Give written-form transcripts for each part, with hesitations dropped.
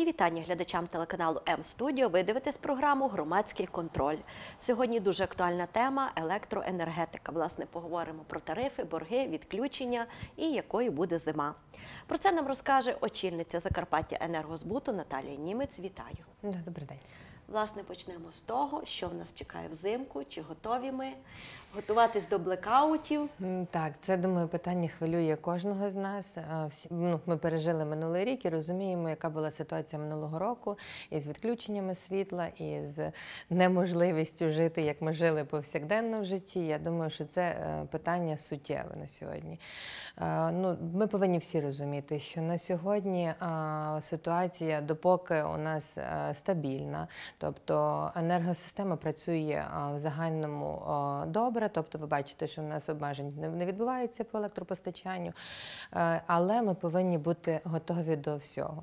вітання глядачам телеканалу М-студіо. Ви дивитесь програму «Громадський контроль». Сьогодні дуже актуальна тема – електроенергетика. Власне, поговоримо про тарифи, борги, відключення і якою буде зима. Про це нам розкаже очільниця Закарпаття Енергозбуту Наталія Німець. Вітаю. Добрий день. Власне, почнемо з того, що в нас чекає взимку, чи готові ми готуватись до блекаутів. Так, це, думаю, питання хвилює кожного з нас. Ми пережили минулий рік і розуміємо, яка була ситуація минулого року із відключеннями світла, із неможливістю жити, як ми жили повсякденно в житті. Я думаю, що це питання суттєве на сьогодні. Ми повинні всі розуміти, що на сьогодні ситуація, допоки у нас стабільна, тобто енергосистема працює в загальному добре, тобто ви бачите, що в нас обмежень не відбувається по електропостачанню, але ми повинні бути готові до всього.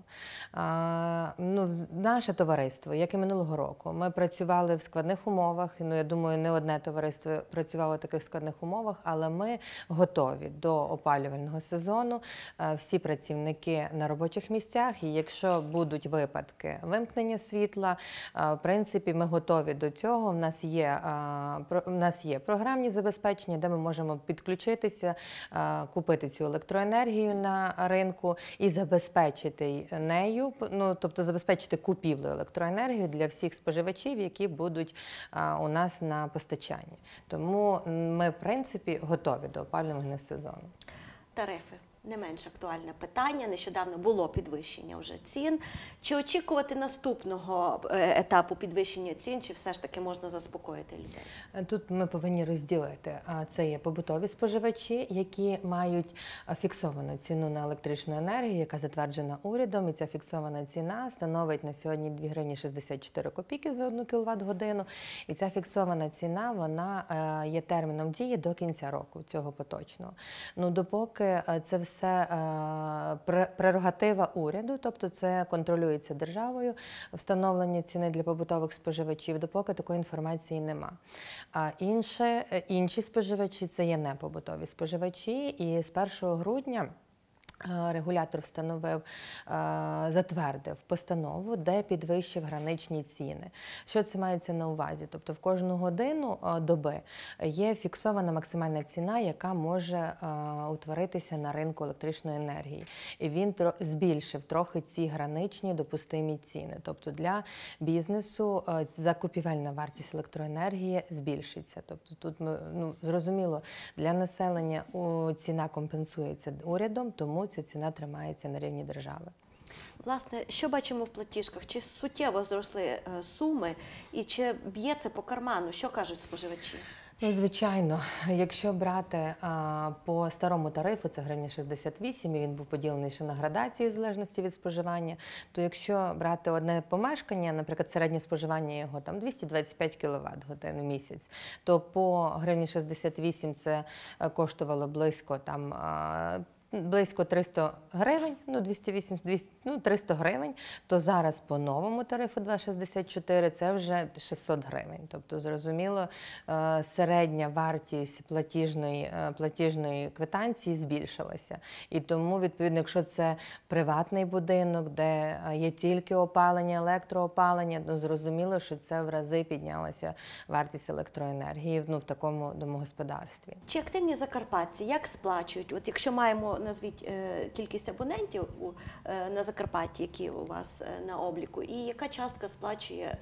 Наше товариство, як і минулого року, ми працювали в складних умовах, я думаю, не одне товариство працювало в таких складних умовах, але ми готові до опалювального сезону, всі працівники на робочих місцях, і якщо будуть випадки вимкнення світла, в принципі, ми готові до цього. У нас є програмні забезпечення, де ми можемо підключитися, купити цю електроенергію на ринку і забезпечити нею, тобто забезпечити купівлю електроенергії для всіх споживачів, які будуть у нас на постачанні. Тому ми, в принципі, готові до опалювального сезону. Тарифи. Не менш актуальне питання. Нещодавно було підвищення вже цін. Чи очікувати наступного етапу підвищення цін, чи все ж таки можна заспокоїти людей? Тут ми повинні розділити. Це є побутові споживачі, які мають фіксовану ціну на електричну енергію, яка затверджена урядом, і ця фіксована ціна становить на сьогодні 2 гривні 64 копійки за 1 кВт-годину. І ця фіксована ціна, вона є терміном дії до кінця року, цього поточного. Допоки це все прерогатива уряду, тобто це контролюється державою, встановлення ціни для побутових споживачів, допоки такої інформації нема. А інші споживачі – це є непобутові споживачі, і з 1 грудня регулятор затвердив постанову, де підвищив граничні ціни. Що це мається на увазі? Тобто в кожну годину доби є фіксована максимальна ціна, яка може утворитися на ринку електричної енергії. І він збільшив трохи ці граничні допустимі ціни. Тобто для бізнесу закупівельна вартість електроенергії збільшиться. Тобто тут, зрозуміло, для населення ціна компенсується урядом, тому ця ціна тримається на рівні держави. Власне, що бачимо в платіжках? Чи суттєво зросли суми і чи б'є це по карману? Що кажуть споживачі? Звичайно, якщо брати по старому тарифу, це гривня 68, і він був поділений ще на градації в залежності від споживання, то якщо брати одне помешкання, наприклад, середнє споживання його там 225 кВт-годин в місяць, то по гривні 68 це коштувало близько 300 гривень, 300 гривень, то зараз по новому тарифу 2,64 це вже 600 гривень. Тобто, зрозуміло, середня вартість платіжної квитанції збільшилася. І тому, відповідно, якщо це приватний будинок, де є тільки опалення, електроопалення, зрозуміло, що це в рази піднялася вартість електроенергії в такому домогосподарстві. Чи активні закарпатці, як сплачують? От якщо маємо, назвіть кількість абонентів на Закарпатті, які у вас на обліку, і яка частка сплачує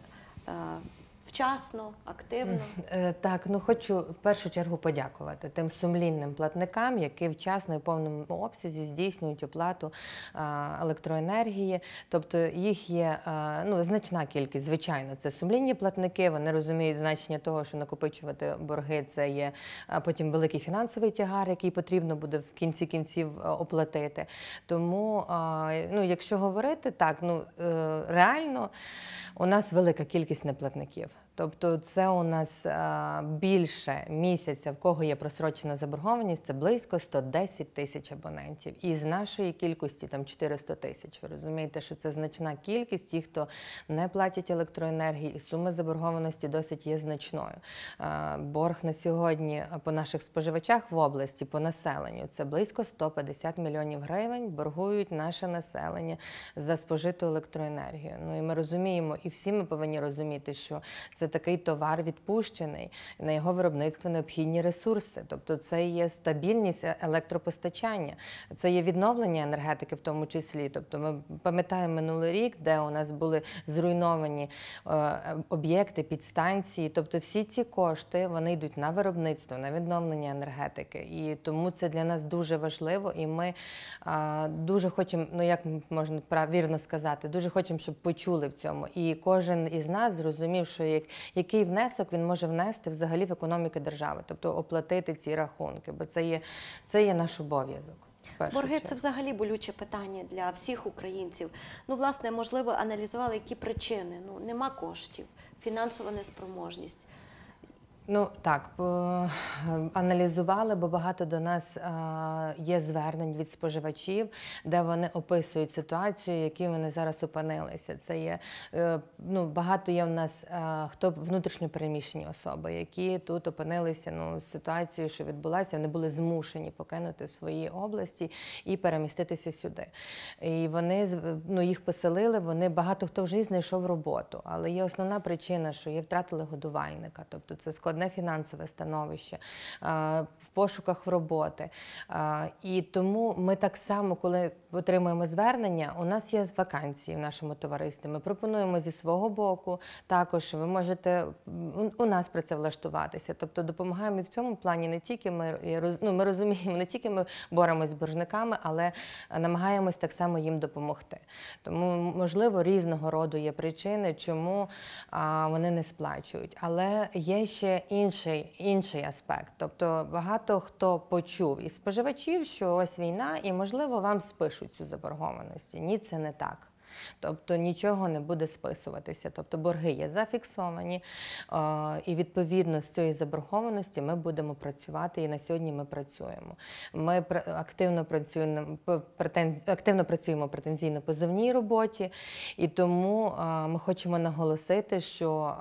вчасно, активно? Так, хочу в першу чергу подякувати тим сумлінним платникам, які вчасно і в повному обсязі здійснюють оплату електроенергії. Тобто їх є значна кількість, звичайно, це сумлінні платники, вони розуміють значення того, що накопичувати борги – це є потім великий фінансовий тягар, який потрібно буде в кінці кінців оплатити. Тому, якщо говорити так, реально У нас велика кількість неплатників. Тобто це у нас більше місяця, в кого є просрочена заборгованість, це близько 110 тисяч абонентів. І з нашої кількості там 400 тисяч. Ви розумієте, що це значна кількість, ті, хто не платять електроенергії, і сума заборгованості досить є значною. Борг на сьогодні по наших споживачах в області, по населенню, це близько 150 мільйонів гривень боргують наше населення за спожиту електроенергію. Ну і ми розуміємо, і всі ми повинні розуміти, що це такий товар відпущений, на його виробництво необхідні ресурси. Тобто це є стабільність електропостачання, це є відновлення енергетики в тому числі. Тобто ми пам'ятаємо минулий рік, де у нас були зруйновані об'єкти, підстанції. Тобто всі ці кошти, вони йдуть на виробництво, на відновлення енергетики. І тому це для нас дуже важливо, і ми дуже хочемо, ну як можна вірно сказати, дуже хочемо, щоб почули в цьому. І кожен із нас зрозумів, що який внесок він може внести взагалі в економіку держави, тобто оплатити ці рахунки, бо це є наш обов'язок. Борги – це взагалі болюче питання для всіх українців. Ну, власне, можливо, аналізували, які причини. Ну, нема коштів, фінансова неспроможність. Ну, так, аналізували, бо багато до нас є звернень від споживачів, де вони описують ситуацію, в якій вони зараз опинилися. Це є, ну, багато є в нас, хто внутрішньо переміщені особи, які тут опинилися, ну, з ситуацією, що відбулася, вони були змушені покинути свої області і переміститися сюди. І вони, ну, їх поселили, багато хто вже і знайшов роботу, але є основна причина, що є втратили годувальника, тобто це складне фінансове становище, в пошуках роботи. І тому ми так само, коли отримуємо звернення, у нас є вакансії в нашому товаристві. Ми пропонуємо зі свого боку також, ви можете у нас працевлаштуватися. Тобто допомагаємо і в цьому плані не тільки ми розуміємо, не тільки ми боремось з боржниками, але намагаємось так само їм допомогти. Тому, можливо, різного роду є причини, чому вони не сплачують. Але є ще інший аспект. Тобто багато хто почув із споживачів, що ось війна і, можливо, вам спишуть цю заборгованість. Ні, це не так. Тобто нічого не буде списуватися. Тобто борги є зафіксовані, і відповідно з цієї заборгованості ми будемо працювати, і на сьогодні ми працюємо. Ми активно працюємо в претензійно-позовній роботі, і тому ми хочемо наголосити, що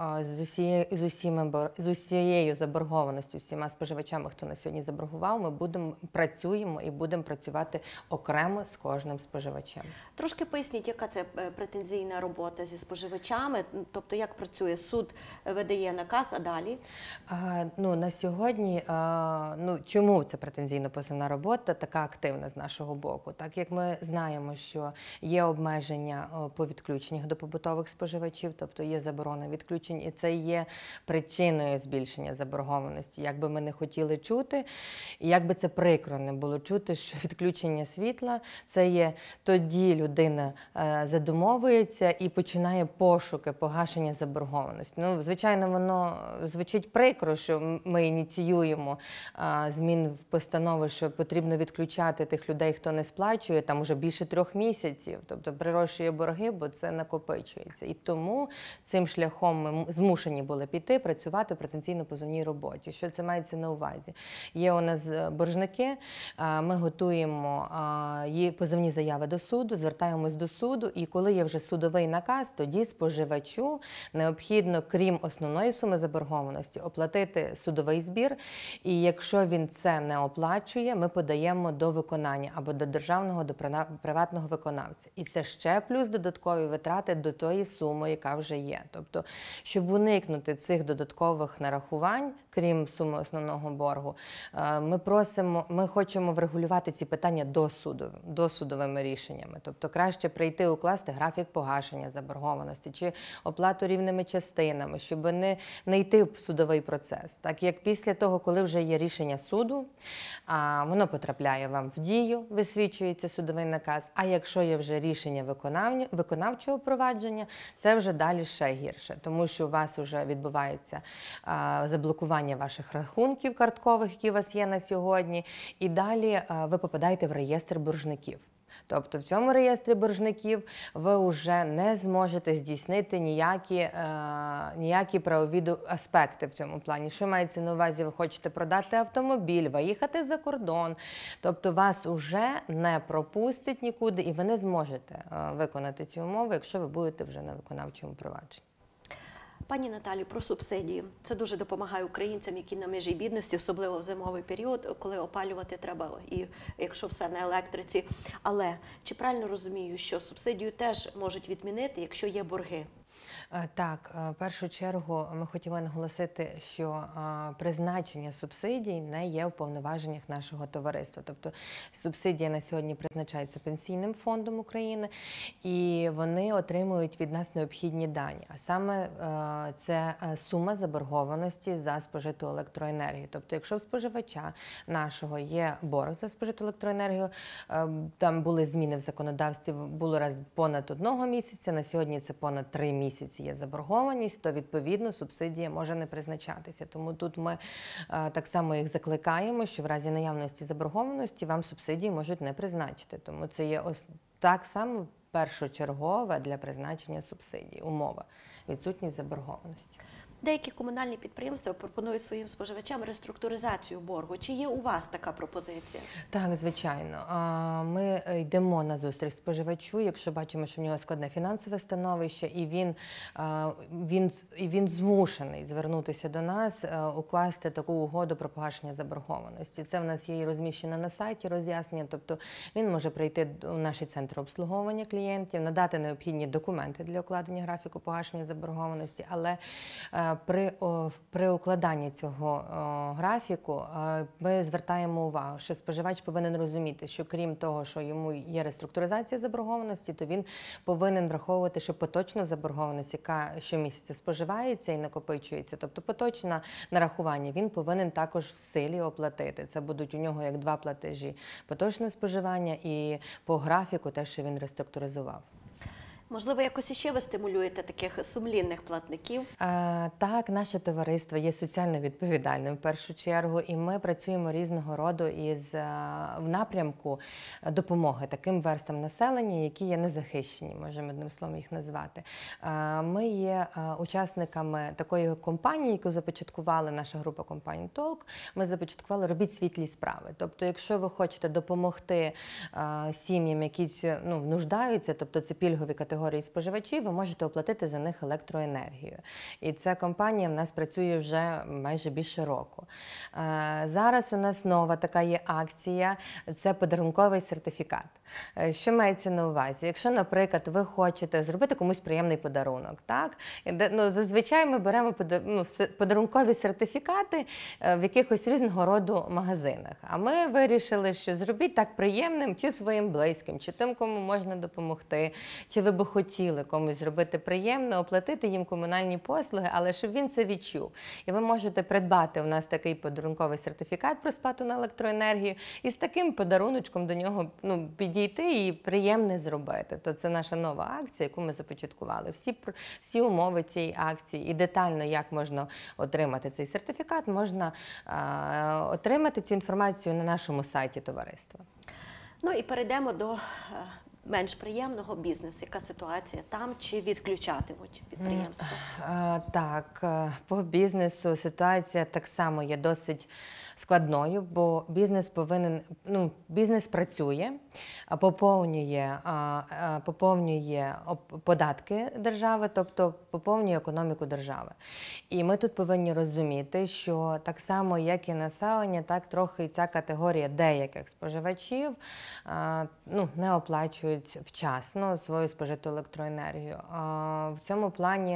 з усією заборгованістю, всіма споживачами, хто на сьогодні заборгував, ми працюємо і будемо працювати окремо з кожним споживачем. Трошки поясніть, яка це претензійна робота зі споживачами, тобто як працює суд, видає наказ, а далі? Ну, на сьогодні, чому це претензійно-позовна робота така активна з нашого боку? Так як ми знаємо, що є обмеження по відключеннях до побутових споживачів, тобто є заборона відключень, і це є причиною збільшення заборгованості. Як би ми не хотіли чути, і як би це прикро не було чути, що відключення світла – це є тоді людина задумовується і починає пошуки погашення заборгованості. Ну, звичайно, воно звучить прикро, що ми ініціюємо змін в постанови, що потрібно відключати тих людей, хто не сплачує, там уже більше 3 місяців, тобто прирощує борги, бо це накопичується. І тому цим шляхом ми змушені були піти, працювати в претензійно-позовній роботі. Що це мається на увазі? Є у нас боржники, ми готуємо позовні заяви до суду, звертаємось до суду, і коли є вже судовий наказ, тоді споживачу необхідно, крім основної суми заборгованості, оплатити судовий збір, і якщо він це не оплачує, ми подаємо до виконання або до державного, до приватного виконавця. І це ще плюс додаткові витрати до тої суми, яка вже є. Тобто, щоб уникнути цих додаткових нарахувань, крім суми основного боргу, ми хочемо врегулювати ці питання досудовими рішеннями. Тобто, краще прийти укласти графік погашення заборгованості чи оплату рівними частинами, щоб не йти в судовий процес. Так як після того, коли вже є рішення суду, воно потрапляє вам в дію, висвічується судовий наказ, а якщо є вже рішення виконавчого провадження, це вже далі ще гірше, тому що у вас вже відбувається заблокування ваших рахунків карткових, які у вас є на сьогодні, і далі ви попадаєте в реєстр боржників. Тобто в цьому реєстрі боржників ви вже не зможете здійснити ніякі правові аспекти в цьому плані. Що мається на увазі, ви хочете продати автомобіль, виїхати за кордон, тобто вас вже не пропустять нікуди і ви не зможете виконати ці умови, якщо ви будете вже на виконавчому провадженні. Пані Наталі, про субсидії. Це дуже допомагає українцям, які на межі бідності, особливо в зимовий період, коли опалювати треба, і якщо все на електриці. Але чи правильно розумію, що субсидію теж можуть відмінити, якщо є борги? Так, в першу чергу ми хотіли наголосити, що призначення субсидій не є в повноваженнях нашого товариства. Тобто субсидія на сьогодні призначається Пенсійним фондом України, і вони отримують від нас необхідні дані. А саме це сума заборгованості за спожиту електроенергію. Тобто якщо в споживача нашого є борг за спожиту електроенергію, там були зміни в законодавстві, було раз понад 1 місяця, на сьогодні це понад 3 місяці є заборгованість, то відповідно субсидія може не призначатися. Тому тут ми так само їх закликаємо, що в разі наявності заборгованості вам субсидії можуть не призначити. Тому це є так само першочергове для призначення субсидій умова – відсутність заборгованості. Деякі комунальні підприємства пропонують своїм споживачам реструктуризацію боргу. Чи є у вас така пропозиція? Так, звичайно. Ми йдемо на зустріч споживачу, якщо бачимо, що в нього складне фінансове становище, і він змушений звернутися до нас, укласти таку угоду про погашення заборгованості. Це в нас є і розміщено на сайті роз'яснення, тобто він може прийти у наш центр обслуговування клієнтів, надати необхідні документи для укладення графіку погашення заборгованості, але при укладанні цього графіку ми звертаємо увагу, що споживач повинен розуміти, що крім того, що йому є реструктуризація заборгованості, то він повинен враховувати, що поточну заборгованість, яка щомісяця споживається і накопичується, тобто поточне нарахування, він повинен також в силі оплатити. Це будуть у нього як 2 платежі – поточне споживання і по графіку те, що він реструктуризував. Можливо, якось іще ви стимулюєте таких сумлінних платників? Так, наше товариство є соціально відповідальним в першу чергу, і ми працюємо різного роду в напрямку допомоги таким верствам населення, які є незахищені, можемо одним словом їх назвати. Ми є учасниками такої компанії, яку започаткували наша група компаній «Толк». Ми започаткували «Робіть світлі справи». Тобто, якщо ви хочете допомогти сім'ям, які нуждаються, тобто це пільгові категорії споживачів, ви можете оплатити за них електроенергію. І ця компанія в нас працює вже майже більше року. Зараз у нас нова така є акція – це подарунковий сертифікат. Що мається на увазі? Якщо, наприклад, ви хочете зробити комусь приємний подарунок, так? Зазвичай ми беремо подарункові сертифікати в якихось різного роду магазинах. А ми вирішили, що зробіть так приємним чи своїм близьким, чи тим, кому можна допомогти, чи ви би хотіли комусь зробити приємно, оплатити їм комунальні послуги, але щоб він це відчув. І ви можете придбати у нас такий подарунковий сертифікат про сплату на електроенергію і з таким подаруночком до нього підійти і приємне зробити. То це наша нова акція, яку ми започаткували. Всі умови цієї акції і детально, як можна отримати цей сертифікат, можна отримати цю інформацію на нашому сайті товариства. Ну і перейдемо до менш приємного бізнесу. Яка ситуація там? Чи відключатимуть підприємства? Так, по бізнесу ситуація так само є досить складною, бо бізнес працює, поповнює податки держави, тобто поповнює економіку держави. І ми тут повинні розуміти, що так само, як і населення, так трохи і ця категорія деяких споживачів не оплачують вчасно свою спожиту електроенергію. В цьому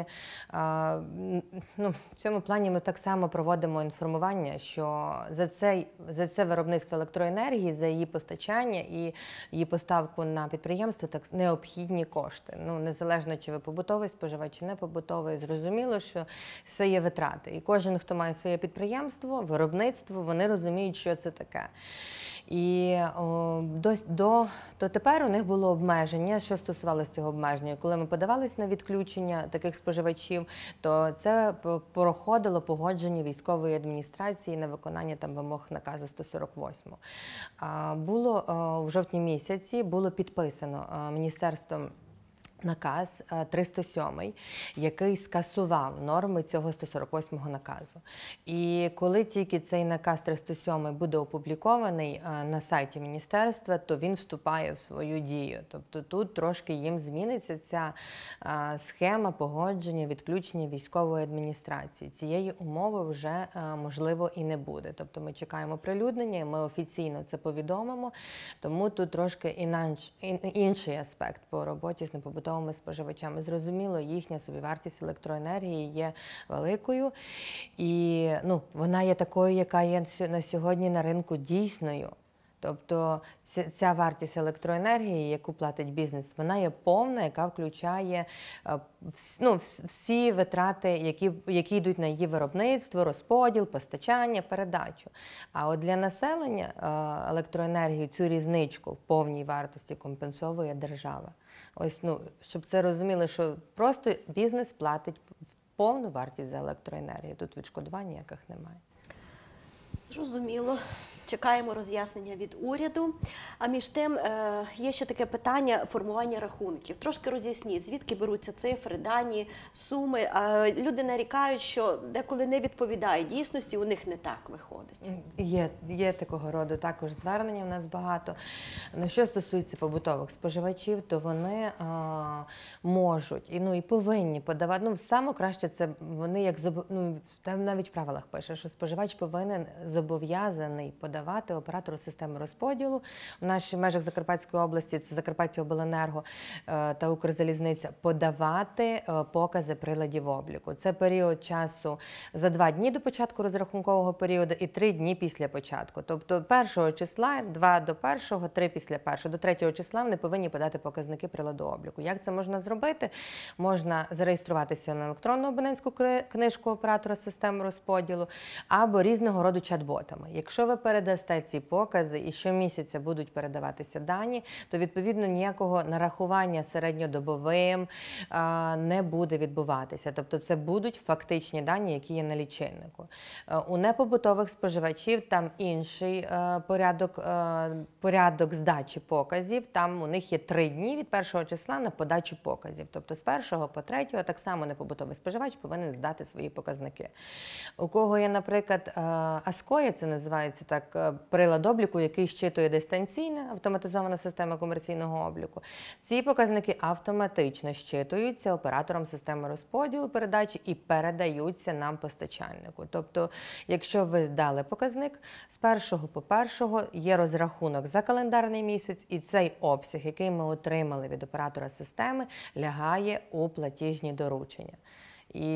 плані ми так само проводимо інформування, що за це виробництво електроенергії, за її постачання і її поставку на підприємство так необхідні кошти. Незалежно, чи ви побутовий споживач, чи не побутовий, зрозуміло, що все є витрати. І кожен, хто має своє підприємство, виробництво, вони розуміють, що це таке. І до тепер у них було обмеження, що стосувалося цього обмеження. Коли ми подавались на відключення таких споживачів, то це проходило погодження військової адміністрації на виконання там вимог наказу 148. Було в жовтні місяці було підписано міністерством наказ 307, який скасував норми цього 148-го наказу. І коли тільки цей наказ 307 буде опублікований на сайті міністерства, то він вступає в свою дію. Тобто тут трошки їм зміниться ця схема погодження, відключення військової адміністрації. Цієї умови вже, можливо, і не буде. Тобто ми чекаємо оприлюднення, ми офіційно це повідомимо, тому тут трошки інший аспект по роботі з непобутовими споживачами. Зрозуміло, їхня собівартість електроенергії є великою, і вона є такою, яка є на сьогодні на ринку дійсною. Тобто ця вартість електроенергії, яку платить бізнес, вона є повна, яка включає всі витрати, які йдуть на її виробництво, розподіл, постачання, передачу. А от для населення електроенергію, цю різничку в повній вартості компенсовує держава. Ось, щоб це розуміли, що просто бізнес платить повну вартість за електроенергію. Тут відшкодувань ніяких немає. Зрозуміло. Чекаємо роз'яснення від уряду. А між тим, є ще таке питання формування рахунків. Трошки роз'ясніть, звідки беруться цифри, дані, суми. Люди нарікають, що деколи не відповідає дійсності, у них не так виходить. Є такого роду також звернення, в нас багато. Що стосується побутових споживачів, то вони можуть і повинні подавати. Саме краще це вони, там навіть в правилах пише, що споживач повинен зобов'язаний подавати оператору системи розподілу. В наших межах Закарпатської області, це Закарпаттяобленерго та Укрзалізниця, подавати покази приладів обліку. Це період часу за 2 дні до початку розрахункового періоду і 3 дні після початку. Тобто 1 числа, 2 до 1, 3 після 1. До 3 числа вони повинні подати показники приладу обліку. Як це можна зробити? Можна зареєструватися на електронну абонентську книжку оператора системи розподілу або різного роду чат-ботами. Якщо ви передасте ці покази і щомісяця будуть передаватися дані, то відповідно ніякого нарахування середньодобовим не буде відбуватися. Тобто це будуть фактичні дані, які є на лічильнику. У непобутових споживачів там інший порядок здачі показів. Там у них є 3 дні від 1 числа на подачу показів. Тобто з 1 по 3 так само непобутовий споживач повинен здати свої показники. У кого є, наприклад, Аскоя, це називається так, прилад обліку, який щитує дистанційна автоматизована система комерційного обліку. Ці показники автоматично щитуються оператором системи розподілу передачі і передаються нам постачальнику. Тобто, якщо ви дали показник, з 1 по 1 є розрахунок за календарний місяць, і цей обсяг, який ми отримали від оператора системи, лягає у платіжні доручення. І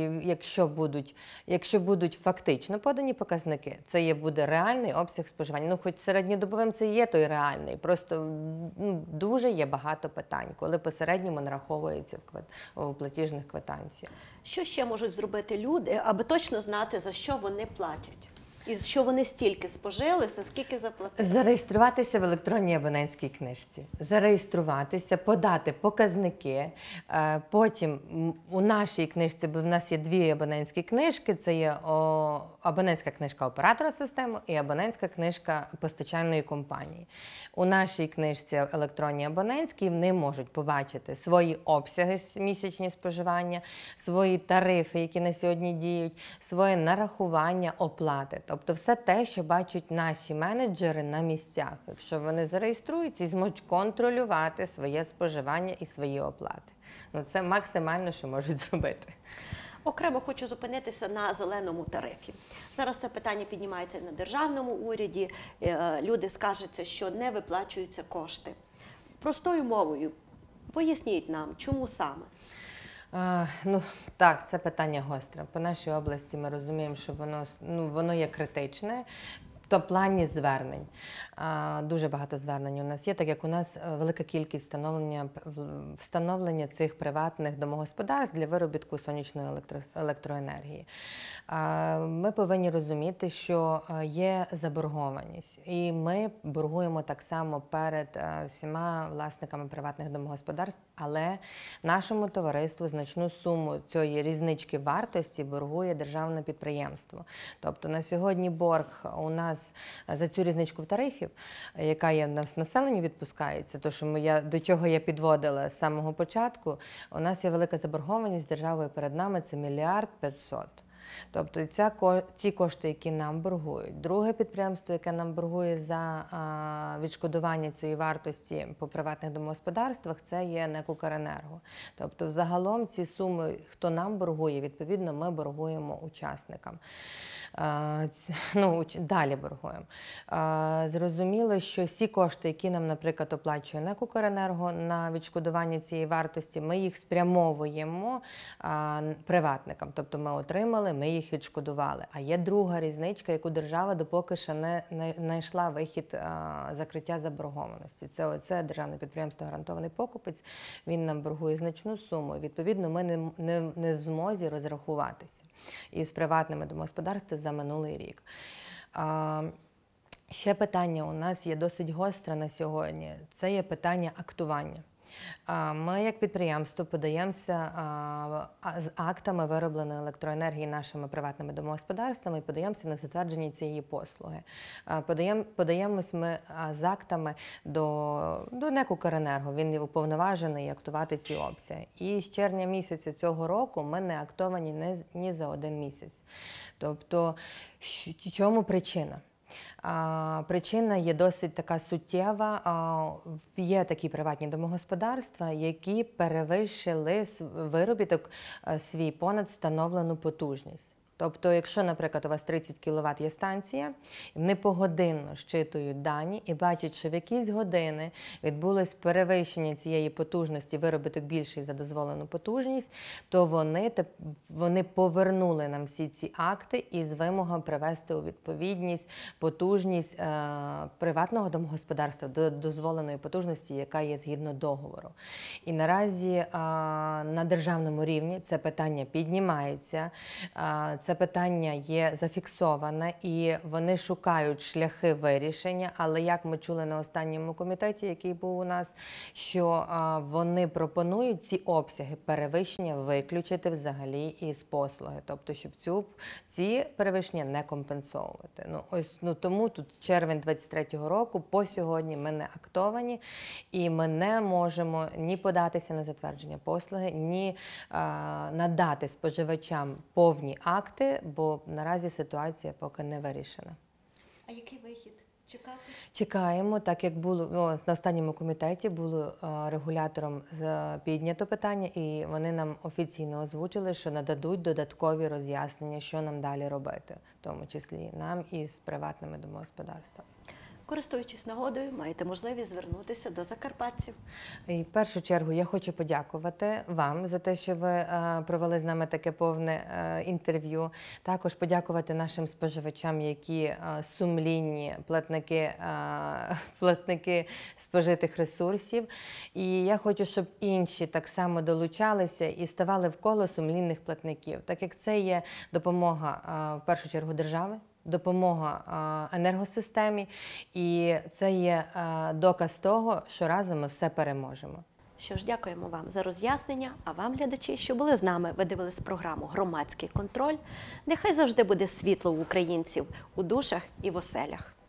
якщо будуть фактично подані показники, це буде реальний обсяг споживання. Хоч середньодобовим це є той реальний, просто дуже є багато питань, коли посередньо нараховується в платіжних квитанціях. Що ще можуть зробити люди, аби точно знати, за що вони платять? І що вони стільки спожили, за скільки заплатили? Зареєструватися в електронній абонентській книжці. Зареєструватися, подати показники. Потім у нашій книжці, бо в нас є 2 абонентські книжки, це є абонентська книжка оператора системи і абонентська книжка постачальної компанії. У нашій книжці електронній абонентській вони можуть побачити свої обсяги місячні споживання, свої тарифи, які на сьогодні діють, своє нарахування, оплати. Тобто все те, що бачать наші менеджери на місцях. Якщо вони зареєструються і зможуть контролювати своє споживання і свої оплати. Це максимально, що можуть зробити. Окремо хочу зупинитися на зеленому тарифі. Зараз це питання піднімається на державному уряді. Люди скаржаться, що не виплачуються кошти. Простою мовою, поясніть нам, чому саме? Так, це питання гостре. По нашій області ми розуміємо, що воно є критичне. топ-плані звернень. Дуже багато звернень у нас є, так як у нас велика кількість встановлення цих приватних домогосподарств для виробітку сонячної електроенергії. Ми повинні розуміти, що є заборгованість, і ми боргуємо так само перед всіма власниками приватних домогосподарств, але нашому товариству значну суму цієї різнички вартості боргує державне підприємство. Тобто на сьогодні борг у нас за цю різничку в тарифів, яка є в нас населенню відпускається, то що до чого я підводила з самого початку, у нас є велика заборгованість державою перед нами, це 1 500 000 000. Тобто ці кошти, які нам боргують. Друге підприємство, яке нам боргує за відшкодування цієї вартості по приватних домогосподарствах, це є НЕК «Укренерго». Тобто взагалом ці суми, хто нам боргує, відповідно ми боргуємо учасникам. Далі боргуємо. Зрозуміло, що всі кошти, які нам, наприклад, оплачує НЕК «Укренерго» на відшкодування цієї вартості, ми їх спрямовуємо приватникам. Тобто ми отримали, ми їх відшкодували. А є друга різничка, яку держава допоки ще не знайшла вихід закриття заборгованості. Це державне підприємство «Гарантований покупець». Він нам боргує значну суму. Відповідно, ми не в змозі розрахуватися із приватними домогосподарствами за минулий рік. Ще питання у нас є досить гостре на сьогодні. Це є питання актування. Ми, як підприємство, подаємося з актами виробленої електроенергії нашими приватними домогосподарствами і подаємося на затвердження цієї послуги. Подаємось ми з актами до НЕК «Укренерго». Він є уповноважений актувати ці обсяги. І з червня місяця цього року ми не актовані ні за 1 місяць. Тобто, чому причина? Причина є досить така суттєва. Є такі приватні домогосподарства, які перевищили виробіток свій понад встановлену потужність. Тобто, якщо, наприклад, у вас 30 кВт є станція, вони погодинно щитують дані і бачать, що в якісь години відбулось перевищення цієї потужності, виробіток більший за дозволену потужність, то вони повернули нам всі ці акти із вимогою привести у відповідність потужність приватного домогосподарства до дозволеної потужності, яка є згідно договору. І наразі на державному рівні це питання піднімається, це питання є зафіксоване і вони шукають шляхи вирішення, але як ми чули на останньому комітеті, який був у нас, що вони пропонують ці обсяги перевищення виключити взагалі із послуги, тобто щоб ці перевищення не компенсовувати. Тому тут червень 23-го року по сьогодні ми не актовані і ми не можемо ні податися на затвердження послуги, ні надати споживачам повні акти, бо наразі ситуація поки не вирішена. А який вихід? Чекати? Чекаємо, так як було на останньому комітеті, було регулятором піднято питання, і вони нам офіційно озвучили, що нададуть додаткові роз'яснення, що нам далі робити, в тому числі нам і з приватними домогосподарствами. Користуючись нагодою, маєте можливість звернутися до закарпатців. І в першу чергу я хочу подякувати вам за те, що ви провели з нами таке повне інтерв'ю. Також подякувати нашим споживачам, які сумлінні платники спожитих ресурсів. І я хочу, щоб інші так само долучалися і ставали в коло сумлінних платників, так як це є допомога в першу чергу держави, допомога енергосистемі, і це є доказ того, що разом ми все переможемо. Що ж, дякуємо вам за роз'яснення, а вам, глядачі, що були з нами, ви дивились програму «Громадський контроль». Нехай завжди буде світло в українців у душах і в оселях.